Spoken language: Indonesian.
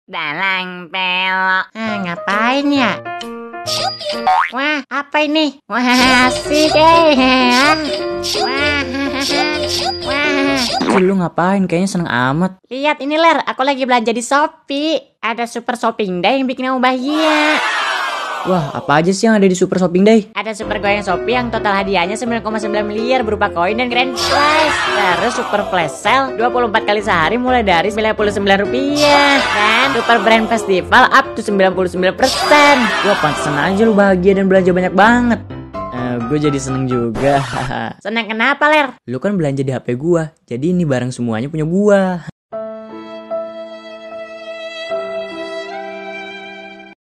dalang pelok. Ngapain ya? Wah, apa ini? Wah, asik Wah. Lu ngapain? Kayaknya seneng amat. Lihat ini Ler, aku lagi belanja di Shopee. Ada super shopping day yang bikin kamu bahagia. Wah, apa aja sih yang ada di Super Shopping Day? Ada super goyang Shopee yang total hadiahnya 9,9 miliar berupa koin dan grand prize. Terus super flash sale 24 kali sehari mulai dari Rp99. Dan super brand festival up to 99%. Wah, pantesan aja lu bahagia dan belanja banyak banget. Gue jadi seneng juga. Senang kenapa Ler? Lu kan belanja di HP gua, jadi ini barang semuanya punya gua.